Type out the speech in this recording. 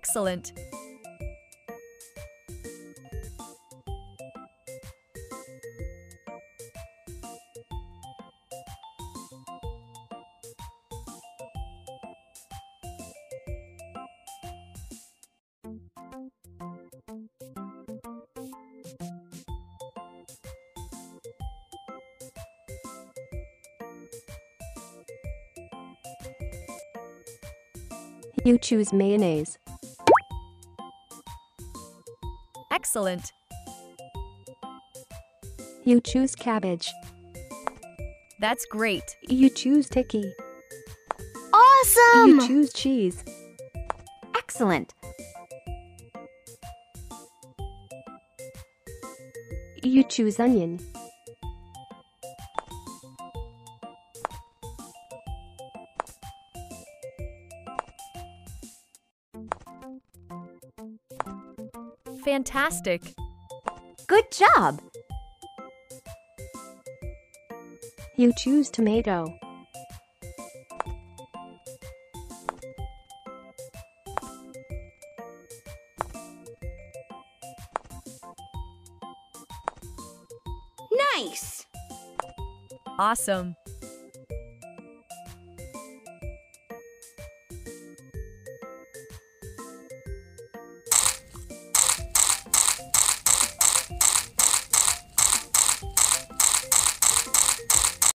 Excellent. You choose mayonnaise. Excellent. You choose cabbage. That's great. You choose tikki. Awesome! You choose cheese. Excellent. You choose onion. Fantastic. Good job! You choose tomato. Nice! Awesome.